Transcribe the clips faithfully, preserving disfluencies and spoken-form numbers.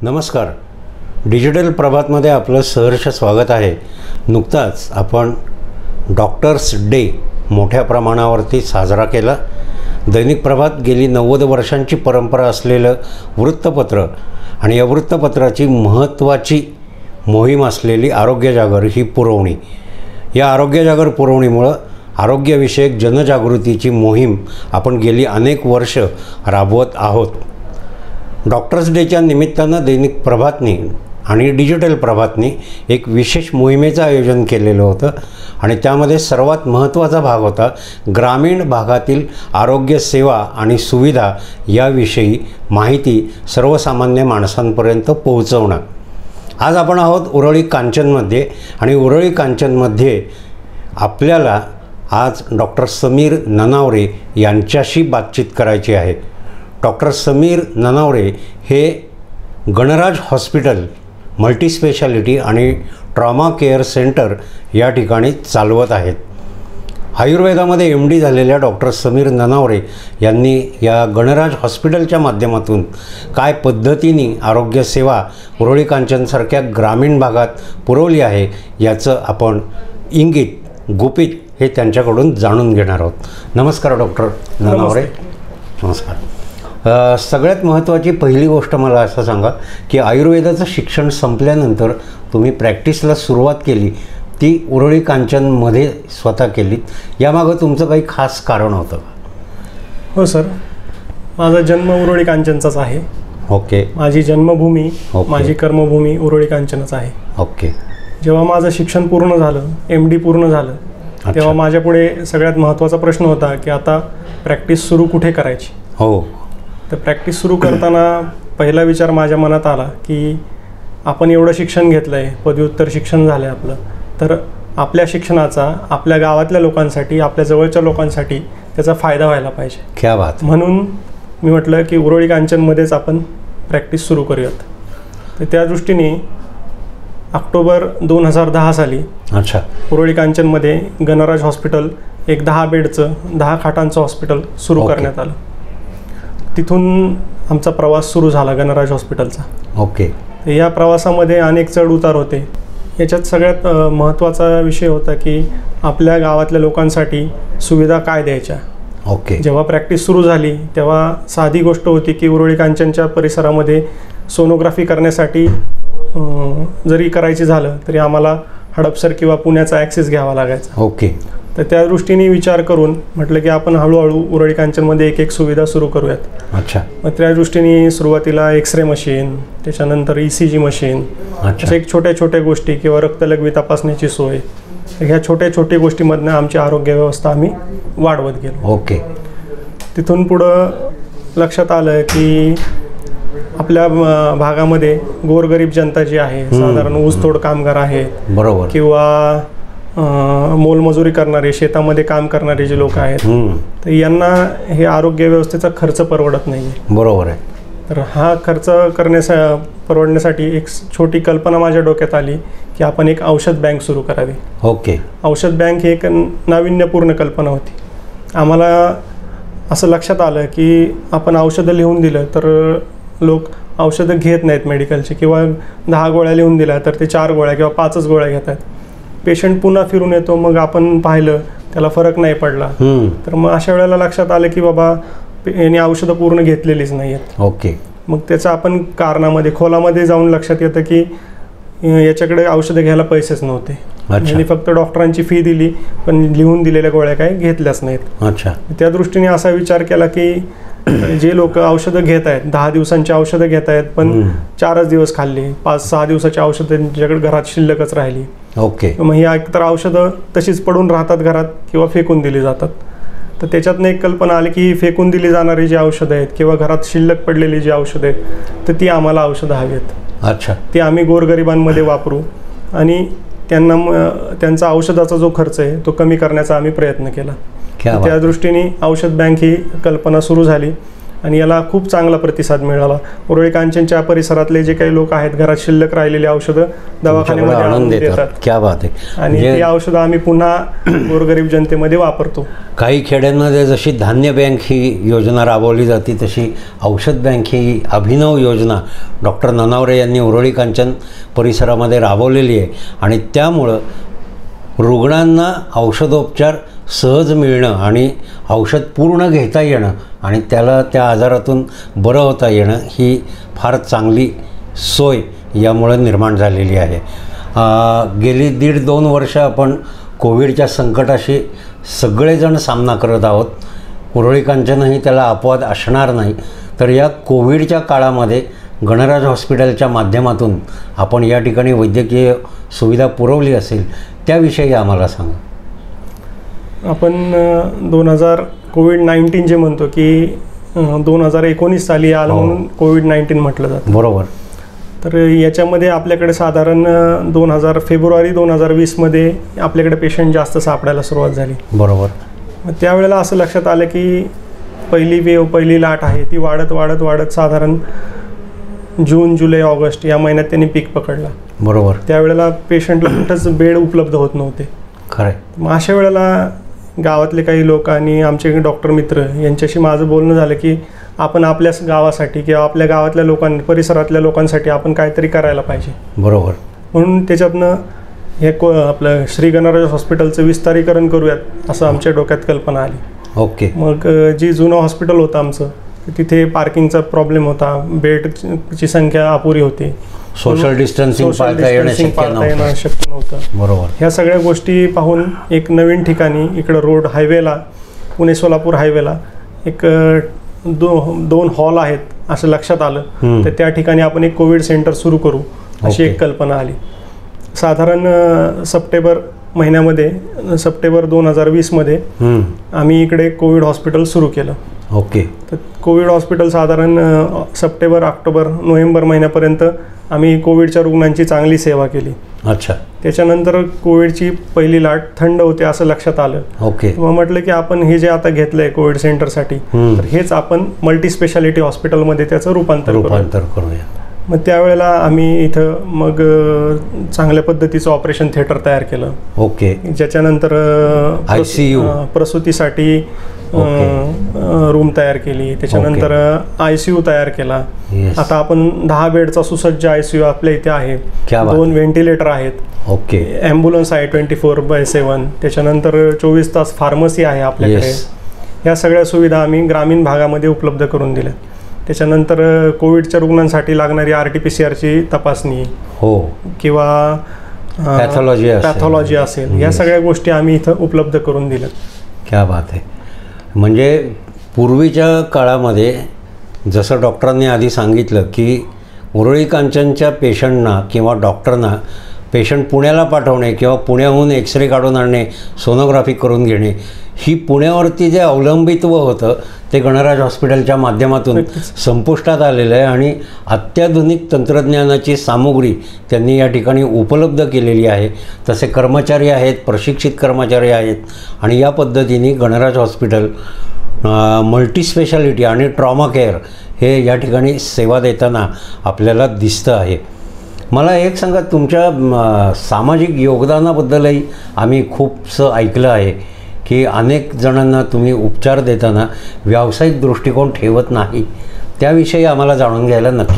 नमस्कार. डिजिटल प्रभातमध्ये आपलं सहर्ष स्वागत आहे. नुकताच आपण डॉक्टर्स डे मोठ्या प्रमाणावरती साजरा केला. दैनिक प्रभात गेली नव्वद वर्षांची परंपरा असलेलं वृत्तपत्र आणि या वृत्तपत्राची महत्त्वाची मोहीम असलेली आरोग्य जागर ही पुरवणी. या आरोग्य जागर पुरवणीमुळं आरोग्यविषयक जनजागृतीची मोहीम आपण गेली अनेक वर्ष राबवत आहोत. डॉक्टर्स डेच्या निमित्तानं दैनिक प्रभातनी आणि डिजिटल प्रभातनी एक विशेष मोहिमेचं आयोजन केलेलं होतं आणि त्यामध्ये सर्वात महत्त्वाचा भाग होता ग्रामीण भागातील आरोग्य सेवा आणि सुविधा याविषयी माहिती सर्वसामान्य माणसांपर्यंत पोहोचवणं. आज आपण आहोत उरळी कांचनमध्ये आणि उरळी कांचनमध्ये आपल्याला आज डॉक्टर समीर ननावरे यांच्याशी बातचीत करायची आहे. डॉक्टर समीर ननावरे हे गणराज हॉस्पिटल मल्टीस्पेशालिटी आणि ट्रॉमा केअर सेंटर या ठिकाणी चालवत आहेत. आयुर्वेदामध्ये एम डी झालेल्या डॉक्टर समीर ननावरे यांनी या गणराज हॉस्पिटलच्या माध्यमातून काय पद्धतीने आरोग्यसेवा उरळी कांचनसारख्या ग्रामीण भागात पुरवली आहे याचं आपण इंगित गुपित हे त्यांच्याकडून जाणून घेणार आहोत. नमस्कार डॉक्टर ननावरे. नमस्कार. सगळ्यात महत्त्वाची पहिली गोष्ट मला असं सांगा की आयुर्वेदाचं शिक्षण संपल्यानंतर तुम्ही प्रॅक्टिसला सुरुवात केली ती उरळी कांचनमध्ये स्वतः केलीत. यामागं तुमचं काही खास कारण होतं? हो सर, माझा जन्म उरळी कांचनचाच आहे. ओके. माझी जन्मभूमी माझी कर्मभूमी उरळी कांचनच आहे. ओके. जेव्हा माझं शिक्षण पूर्ण झालं, एम डी पूर्ण झालं, तेव्हा माझ्यापुढे सगळ्यात महत्त्वाचा प्रश्न होता की आता प्रॅक्टिस सुरू कुठे करायची. हो. तर प्रॅक्टिस सुरू करताना पहिला विचार माझ्या मनात आला की आपण एवढं शिक्षण घेतलं आहे, पदव्युत्तर शिक्षण झालं आहे आपलं, तर आपल्या शिक्षणाचा आपल्या गावातल्या लोकांसाठी, आपल्या जवळच्या लोकांसाठी त्याचा फायदा व्हायला पाहिजे. क्या बात. म्हणून मी म्हटलं की उरळी कांचनमध्येच आपण प्रॅक्टिस सुरू करूयात. तर त्या दृष्टीने ऑक्टोबर दोन हजार दहा साली अच्छा उरळी कांचनमध्ये गणराज हॉस्पिटल एक दहा बेडचं दहा खाटांचं हॉस्पिटल सुरू करण्यात आलं. तिथून आमचा प्रवास सुरू झाला गणराज हॉस्पिटलचा. ओके. या प्रवासामध्ये अनेक चढ उतार होते. याच्यात सगळ्यात महत्त्वाचा विषय होता की आपल्या गावातल्या लोकांसाठी सुविधा काय द्यायच्या. ओके. जेव्हा प्रॅक्टिस सुरू झाली तेव्हा साधी गोष्ट होती की उरळी कांचनच्या परिसरामध्ये सोनोग्राफी करण्यासाठी जरी करायची झालं तरी आम्हाला हडपसर किंवा पुण्याचा ॲक्सेस घ्यावा लागायचा. ओके. तर त्या दृष्टीने विचार करून म्हटलं की आपण हळूहळू उरळी कांचनमध्ये एक एक सुविधा सुरू करूयात. अच्छा. मग त्या दृष्टीने सुरुवातीला एक्स रे मशीन, त्याच्यानंतर ई सी जी मशीन, अशा एक छोट्या छोट्या गोष्टी किंवा रक्तलघवी तपासण्याची सोय, ह्या छोट्या छोट्या गोष्टीमधनं आमची आरोग्य व्यवस्था आम्ही वाढवत गेलो. ओके. तिथून पुढं लक्षात आलं की आपल्या भागामध्ये गोरगरीब जनता जी आहे, साधारण ऊसतोड कामगार आहेत, बरोबर, किंवा मोलमजुरी करणारे, शेतामध्ये काम करणारे जे लोक आहेत, तर यांना हे आरोग्य व्यवस्थेचा खर्च परवडत नाही. बरोबर आहे. तर हा खर्च करण्यासा परवडण्यासाठी एक छोटी कल्पना माझ्या डोक्यात आली की आपण एक औषध बँक सुरू करावी. ओके. औषध बँक ही एक नाविन्यपूर्ण कल्पना होती. आम्हाला असं लक्षात आलं की आपण औषधं लिहून दिलं तर लोक औषधं घेत नाहीत मेडिकलचे, किंवा दहा गोळ्या लिहून दिल्या तर ते चार गोळ्या किंवा पाचच गोळ्या घेत आहेत. पेशंट पुन्हा फिरून येतो, मग आपण पाहिलं त्याला फरक नाही पडला, तर मग अशा वेळेला लक्षात आलं की बाबा यांनी औषधं पूर्ण घेतलेलीच नाही आहेत. ओके. मग त्याचं आपण कारणामध्ये खोलामध्ये जाऊन लक्षात येतं की याच्याकडे औषधं घ्यायला पैसेच नव्हते. यांनी फक्त डॉक्टरांची फी दिली पण लिहून दिलेल्या गोळ्या काही घेतल्याच नाहीत. अच्छा. त्या दृष्टीने असा विचार केला की जे लोक औषधं घेत आहेत, दहा दिवसांची औषधं घेत आहेत पण चारच दिवस खाल्ली, पाच सहा दिवसाची औषधं त्यांच्याकडे घरात शिल्लकच राहिली. ओके. मग ही एकतर औषधं तशीच पडून राहतात घरात किंवा फेकून दिली जातात. तर त्याच्यातनं एक कल्पना आली की फेकून दिली जाणारी जी औषधं आहेत किंवा घरात शिल्लक पडलेली जी औषधं आहेत तर ती आम्हाला औषधं हवी आहेत. अच्छा. ती आम्ही गोरगरिबांमध्ये वापरू आणि त्यांना त्यांचा औषधाचा जो खर्च आहे तो कमी करण्याचा आम्ही प्रयत्न केला. त्या दृष्टीने औषध बँक ही कल्पना सुरू झाली आणि याला खूप चांगला प्रतिसाद मिळाला. उरुळी कांचनच्या परिसरातले जे काही लोक आहेत घरात शिल्लक राहिलेली औषधं दवाखान्यामध्ये आणून देतात. क्या बात आहे. आणि ती औषधं आम्ही पुन्हा गोरगरीब जनतेमध्ये वापरतो. काही खेड्यांमध्ये जशी धान्य बँक ही योजना राबवली जाते तशी औषध बँक ही अभिनव योजना डॉक्टर ननावरे यांनी उरुळी कांचन परिसरामध्ये राबवलेली आहे आणि त्यामुळं रुग्णांना औषधोपचार सहज मिळणं आणि औषध पूर्ण घेता येणं आणि त्याला त्या आजारातून बरं होता येणं ही फार चांगली सोय यामुळं निर्माण झालेली आहे. गेली दीड दोन वर्ष आपण कोविडच्या संकटाशी सगळेजण सामना करत आहोत. उरुळी कांचनही त्याला अपवाद असणार नाही. तर या कोविडच्या काळामध्ये गणराज हॉस्पिटलच्या माध्यमातून आपण या ठिकाणी वैद्यकीय सुविधा पुरवली असेल त्याविषयी आम्हाला सांगा. आपण दोन हजार कोविड नाईन्टीन जे म्हणतो की दोन हजार एकोणीस साली आलं म्हणून कोविड नाईन्टीन म्हटलं जातं. बरोबर. तर याच्यामध्ये आपल्याकडे साधारण दोन हजार फेब्रुवारी दोन हजार वीसमध्ये आपल्याकडे पेशंट जास्त सापडायला सुरुवात झाली. बरोबर. मग त्यावेळेला असं लक्षात आलं की पहिली वेव पहिली लाट आहे ती वाढत वाढत वाढत साधारण जून जुलै ऑगस्ट या महिन्यात त्यांनी पीक पकडला. बरोबर. त्यावेळेला पेशंटला कुठंच बेड उपलब्ध होत नव्हते. खरं. मग अशा वेळेला गावातले काही लोक आणि आमचे डॉक्टर मित्र यांच्याशी माझं बोलणं झालं की आपण आपल्या गावासाठी किंवा आपल्या गावातल्या लोकां परिसरातल्या लोकांसाठी आपण काहीतरी करायला पाहिजे. बरोबर. म्हणून त्याच्यातनं हे को आपलं श्री गणराज हॉस्पिटलचं विस्तारीकरण करूयात असं आमच्या डोक्यात कल्पना आली. ओके. मग जी जुनं हॉस्पिटल होतं आमचं तिथे पार्किंगचा प्रॉब्लेम होता, बेडची संख्या अपुरी होती, सोशल डिस्टन्सिंग पाळता येणं शक्य नव्हतं. बरोबर. ह्या सगळ्या गोष्टी पाहून एक नवीन ठिकाणी इकडं रोड हायवेला पुणे सोलापूर हायवेला एक दो दोन हॉल आहेत असं लक्षात आलं. तर त्या ठिकाणी आपण एक कोविड सेंटर सुरू करू अशी एक कल्पना आली. साधारण सप्टेंबर महिन्यामध्ये सप्टेंबर दोन हजार वीसमध्ये आम्ही इकडे कोविड हॉस्पिटल सुरू केलं. ओके. तर कोविड हॉस्पिटल साधारण सप्टेंबर ऑक्टोबर नोव्हेंबर महिन्यापर्यंत आम्ही कोविडच्या रुग्णांची चांगली सेवा केली. अच्छा. त्याच्यानंतर कोविडची पहिली लाट थंड होते असं लक्षात आलं. ओके. मग म्हटलं की आपण हे जे आता घेतलंय कोविड सेंटरसाठी तर हेच आपण मल्टी स्पेशालिटी हॉस्पिटलमध्ये त्याचं रूपांतर रूपांतर करूया. मग त्यावेळेला आम्ही इथं मग चांगल्या पद्धतीचं ऑपरेशन थिएटर तयार केलं. ओके. ज्याच्यानंतर आय सी यू प्रसूतीसाठी रूम तयार केली. त्याच्यानंतर आय सी यू तयार केला. आता आपण दहा बेडचा सुसज्ज आय सी यू आपल्या इथे आहे. दोन व्हेंटिलेटर आहेत. ओके. ॲम्ब्युलन्स आहे ट्वेंटी फोर बाय सेवन. त्याच्यानंतर चोवीस तास फार्मसी आहे आपल्याकडे. ह्या सगळ्या सुविधा आम्ही ग्रामीण भागामध्ये उपलब्ध करून दिल्या. त्याच्यानंतर कोविडच्या रुग्णांसाठी लागणारी आर टी पी सी आरची तपासणी हो किंवा पॅथॉलॉजी पॅथॉलॉजी असेल या सगळ्या गोष्टी आम्ही इथं उपलब्ध करून दिल्या. क्या बात आहे. म्हणजे पूर्वीच्या काळामध्ये जसं डॉक्टरांनी आधी सांगितलं की उरुळी कांचनच्या पेशंटना किंवा डॉक्टरना पेशंट पुण्याला पाठवणे किंवा पुण्याहून एक्सरे काढून आणणे, सोनोग्राफी करून घेणे ही पुण्यावरती जे अवलंबित्व होतं ते गणराज हॉस्पिटलच्या माध्यमातून संपुष्टात आलेलं आहे आणि अत्याधुनिक तंत्रज्ञानाची सामुग्री त्यांनी या ठिकाणी उपलब्ध केलेली आहे. तसे कर्मचारी आहेत, प्रशिक्षित कर्मचारी आहेत आणि या पद्धतीने गणराज हॉस्पिटल मल्टी स्पेशालिटी आणि ट्रॉमा केअर हे या ठिकाणी सेवा देताना आपल्याला दिसतं आहे. मला एक सांगा, तुमच्या सामाजिक योगदानाबद्दलही आम्ही खूपसं ऐकलं आहे की अनेक जणांना तुम्ही उपचार देताना व्यावसायिक दृष्टिकोन ठेवत नाही. त्याविषयी आम्हाला जाणून घ्यायला नक्की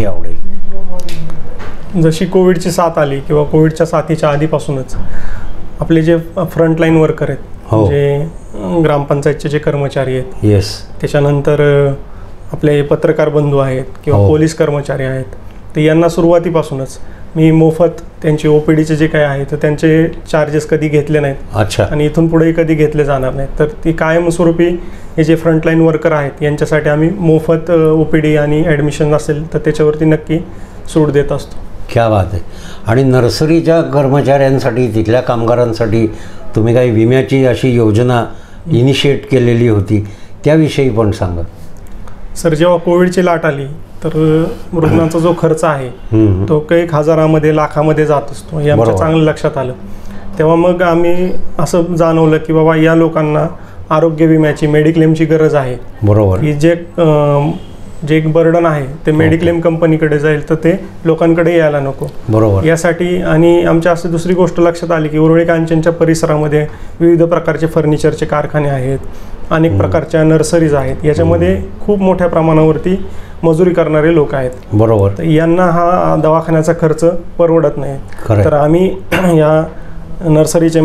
आवडेल. जशी कोविडची साथ आली किंवा कोविडच्या साथीच्या आधीपासूनच आपले जे फ्रंटलाईन वर्कर आहेत म्हणजे ग्रामपंचायतचे जे कर्मचारी आहेत, येस, त्याच्यानंतर आपले पत्रकार बंधू आहेत किंवा पोलीस कर्मचारी आहेत, तर यांना सुरुवातीपासूनच मी मोफत त्यांची ओ पी डीचे जे काय आहे तर त्यांचे चार्जेस कधी घेतले नाहीत. अच्छा. आणि इथून पुढेही कधी घेतले जाणार नाहीत. तर ती कायमस्वरूपी हे जे फ्रंटलाईन वर्कर आहेत यांच्यासाठी आम्ही मोफत ओ पी डी आणि ॲडमिशन असेल तर त्याच्यावरती नक्की सूट देत असतो. क्या बात आहे. आणि नर्सरीच्या कर्मचाऱ्यांसाठी, तिथल्या कामगारांसाठी तुम्ही काही विम्याची अशी योजना इनिशिएट केलेली होती, त्याविषयी पण सांगा. सर, जेव्हा कोविडची लाट आली तर रुग्णांचा जो खर्च आहे तो काही हजारामध्ये लाखामध्ये जात असतो हे आमच्या चांगलं लक्षात आलं. तेव्हा मग आम्ही असं जाणवलं की बाबा या लोकांना आरोग्य विम्याची, मेडिक्लेमची गरज आहे. बरोबर. की जे जे एक बर्डन आहे ते मेडिक्लेम कंपनीकडे जाईल, तर ते लोकांकडे यायला नको. बरोबर. यासाठी आणि आमच्या असं दुसरी गोष्ट लक्षात आली की उरुळी कांचनच्या परिसरामध्ये विविध प्रकारचे फर्निचरचे कारखाने आहेत, अनेक प्रकारच्या नर्सरीज आहेत. याच्यामध्ये खूप मोठ्या प्रमाणावरती मजुरी करणारे लोक आहेत. बरोबर. तर यांना हा दवाखान्याचा खर्च परवडत नाही. तर आम्ही या नर्सरीचे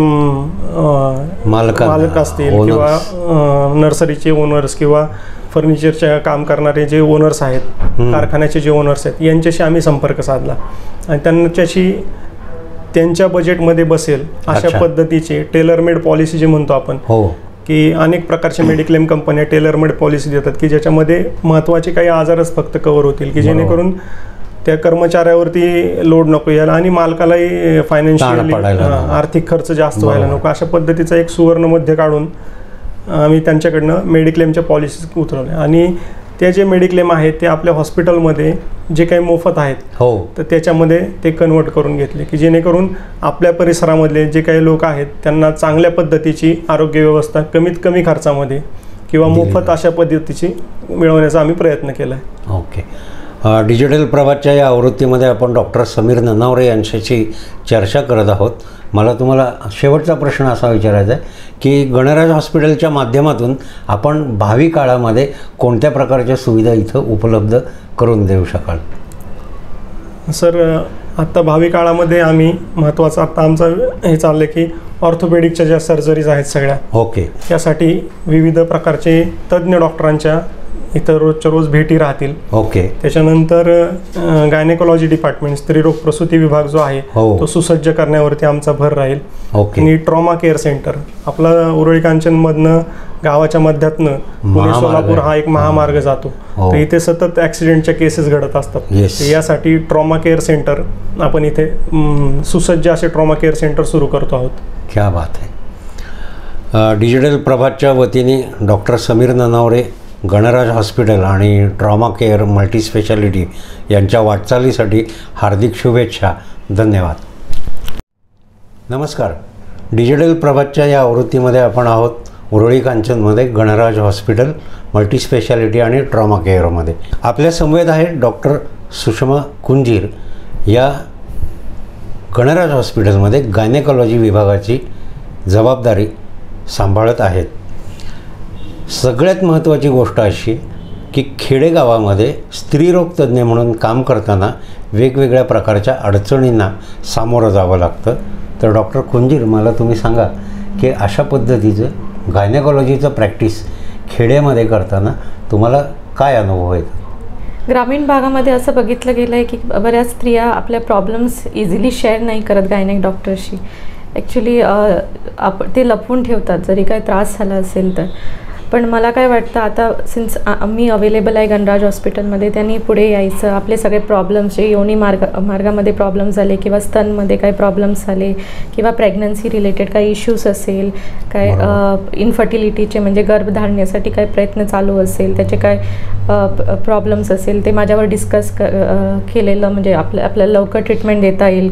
मालक मालक असतील किंवा नर्सरीचे ओनर्स किंवा फर्निचरच्या काम करणारे जे ओनर्स आहेत, कारखान्याचे जे ओनर्स आहेत, यांच्याशी आम्ही संपर्क साधला आणि त्यांच्याशी त्यांच्या बजेटमध्ये बसेल अशा पद्धतीची टेलरमेड पॉलिसी जे म्हणतो आपण, हो, की अनेक प्रकारचे मेडिक्लेम कंपन्या टेलरमेड पॉलिसी देतात की ज्याच्यामध्ये महत्त्वाचे काही आजारच फक्त कव्हर होतील, की जेणेकरून त्या कर्मचाऱ्यावरती लोड नको यायला आणि मालकालाही फायनान्शियली आर्थिक खर्च जास्त व्हायला नको. अशा पद्धतीचा एक सुवर्ण मध्य काढून आम्ही त्यांच्याकडनं मेडिक्लेमच्या पॉलिसीज उतरवल्या आणि ते जे मेडिक्लेम आहेत ते आपल्या हॉस्पिटलमध्ये जे काही मोफत आहेत, हो, तर त्याच्यामध्ये ते कन्वर्ट करून घेतले, की जेणेकरून आपल्या परिसरामधले जे काही लोक आहेत त्यांना चांगल्या पद्धतीची आरोग्य व्यवस्था कमीत कमी खर्चामध्ये किंवा मोफत अशा पद्धतीची मिळवण्याचा आम्ही प्रयत्न केला आहे. ओके. डिजिटल प्रभातच्या या आवृत्तीमध्ये आपण डॉक्टर समीर ननावरे यांच्याशी चर्चा करत आहोत. मला तुम्हाला शेवटचा प्रश्न असा विचारायचा आहे की गणराज हॉस्पिटलच्या माध्यमातून आपण भावी काळामध्ये कोणत्या प्रकारच्या सुविधा इथं उपलब्ध करून देऊ शकाल? सर, आत्ता भावी काळामध्ये आम्ही महत्त्वाचं आत्ता आमचं हे चाललं की ऑर्थोपेडिकच्या ज्या सर्जरीज आहेत सगळ्या, ओके, त्यासाठी विविध प्रकारचे तज्ज्ञ डॉक्टरांच्या इथं रोजच्या रोज भेटी राहतील. ओके. त्याच्यानंतर गायनेकोलॉजी डिपार्टमेंट, स्त्रीरोग प्रसूती विभाग जो आहे तो सुसज्ज करण्यावरती आमचा भर राहील. ओके. आणि ट्रॉमा केअर सेंटर आपला उरुळी कांचनमधनं गावाच्या मध्यातनं पुणे सोलापूर हा एक महामार्ग जातो, तर इथे सतत ॲक्सिडेंटच्या केसेस घडत असतात. यासाठी ट्रॉमा केअर सेंटर आपण इथे सुसज्ज असे ट्रॉमा केअर सेंटर सुरू करतो आहोत. क्या बात आहे. डिजिटल प्रभातच्या वतीने डॉक्टर समीर ननावरे, गणराज हॉस्पिटल आणि ट्रॉमा केअर मल्टीस्पेशालिटी यांच्या वाटचालीसाठी हार्दिक शुभेच्छा. धन्यवाद. नमस्कार. डिजिटल प्रभातच्या या आवृत्तीमध्ये आपण आहोत उरुळी कांचनमध्ये गणराज हॉस्पिटल मल्टीस्पेशालिटी आणि ट्रॉमा केअरमध्ये. आपल्या समवेत आहे डॉक्टर सुषमा कुंजीर, या गणराज हॉस्पिटलमध्ये गायनेकॉलॉजी विभागाची जबाबदारी सांभाळत आहेत. सगळ्यात महत्त्वाची गोष्ट अशी की खेडेगावामध्ये स्त्रीरोग तज्ज्ञ म्हणून काम करताना वेगवेगळ्या प्रकारच्या अडचणींना सामोरं जावं लागतं. तर डॉक्टर कुंजीर, मला तुम्ही सांगा की अशा पद्धतीचं गायनेकॉलॉजीचं प्रॅक्टिस खेड्यामध्ये करताना तुम्हाला काय अनुभव आहेत? ग्रामीण भागामध्ये असं बघितलं गेलं आहे की बऱ्याच स्त्रिया आपल्या प्रॉब्लेम्स इझिली शेअर नाही करत गायनेक डॉक्टरशी. ॲक्च्युली आप ते लपवून ठेवतात जरी काही त्रास झाला असेल तर. पण मला काय वाटतं, आता सिन्स मी अवेलेबल आहे गणराज हॉस्पिटलमध्ये, त्यांनी पुढे यायचं, आपले सगळे प्रॉब्लेम्स जे योनी मार्ग मार्गामध्ये प्रॉब्लेम्स झाले किंवा स्तनमध्ये काही प्रॉब्लेम्स झाले किंवा प्रेग्नन्सी रिलेटेड काही इश्यूज असेल, काय इन्फर्टिलिटीचे म्हणजे गर्भधारणेसाठी काही प्रयत्न चालू असेल, त्याचे काय प्रॉब्लेम्स असेल, ते माझ्यावर डिस्कस केलेलं म्हणजे आपल्या आपल्याला लवकर ट्रीटमेंट देता येईल.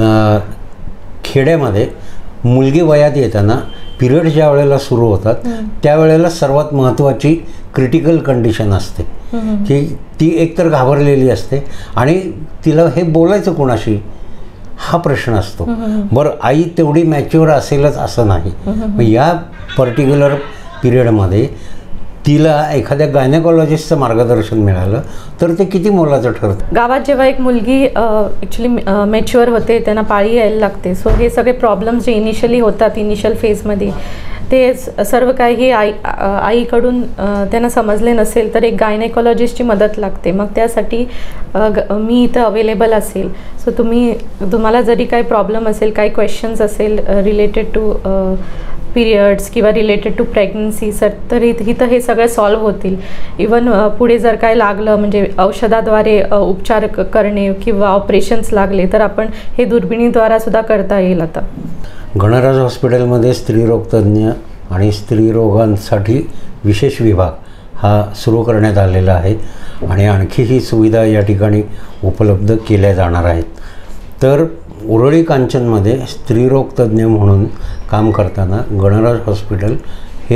खेड्यामध्ये मुलगी वयात येताना पिरियड ज्या वेळेला सुरू होतात त्यावेळेला सर्वात महत्त्वाची क्रिटिकल कंडिशन असते की ती एकतर घाबरलेली असते आणि तिला हे बोलायचं कोणाशी हा प्रश्न असतो. बरं, आई तेवढी मॅच्युअर असेलच असं नाही. मग या पर्टिक्युलर पिरियडमध्ये तिला एखाद्या गायनेकॉलॉजिस्टचं मार्गदर्शन मिळालं तर ते किती मोलाचं ठरतं. गावात जेव्हा एक मुलगी ॲक्च्युली मॅच्युअर होते, त्यांना पाळी यायला लागते, सो हे सगळे प्रॉब्लेम्स जे इनिशियली होतात इनिशियल फेजमध्ये ते सर्व काही आई आईकडून त्यांना समजले नसेल तर एक गायनेकॉलॉजिस्टची मदत लागते. मग त्यासाठी मी इथं अवेलेबल असेल. सो तुम्ही तुम्हाला जरी काही प्रॉब्लेम असेल, काही क्वेश्चन्स असेल रिलेटेड टू पिरियड्स किंवा रिलेटेड टू प्रेग्नन्सी सर, तर इथं हे सगळं सॉल्व्ह होतील. इवन पुढे जर काय लागलं म्हणजे औषधाद्वारे उपचार करणे किंवा ऑपरेशन्स लागले तर आपण हे दुर्बिणीद्वारासुद्धा करता येईल. आता गणराज हॉस्पिटलमध्ये स्त्रीरोग तज्ज्ञ आणि स्त्रीरोगांसाठी विशेष विभाग हा सुरू करण्यात आलेला आहे आणि आणखी ही सुविधा या ठिकाणी उपलब्ध केल्या जाणार आहेत. तर उरुळी कांचनमध्ये स्त्रीरोग तज्ज्ञ म्हणून काम करताना गणराज हॉस्पिटल हे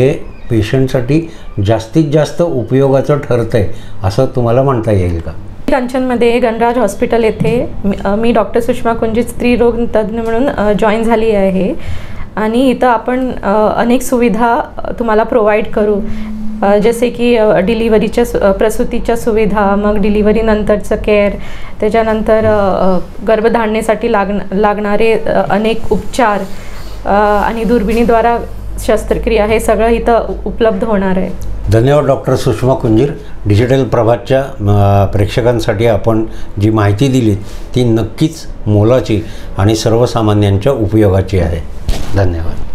पेशंटसाठी जास्तीत जास्त उपयोगाचं ठरतं आहे असं तुम्हाला म्हणता येईल का? कांचनमध्ये गणराज हॉस्पिटल येथे मी- मी डॉक्टर सुषमा कुंजीर स्त्रीरोग तज्ज्ञ म्हणून जॉईन झाली आहे आणि इथं आपण अ, अनेक सुविधा अ, तुम्हाला प्रोव्हाइड करू, अ, जसे की अ, डिलिव्हरीच्या सु- अ, प्रसूतीच्या सुविधा, मग डिलिव्हरीनंतरचं केअर, त्याच्यानंतर अ, अ, गर्भधारणेसाठी लागण लागणारे अ, अनेक उपचार अ, आणि दुर्बिणीद्वारा शस्त्रक्रिया, हे सगळं इथं उपलब्ध होणार आहे. धन्यवाद डॉक्टर सुषमा कुंजीर. डिजिटल प्रभातच्या अ, प्रेक्षकांसाठी आपण जी माहिती दिली ती नक्कीच मोलाची आणि सर्वसामान्यांच्या उपयोगाची आहे. धन्यवाद.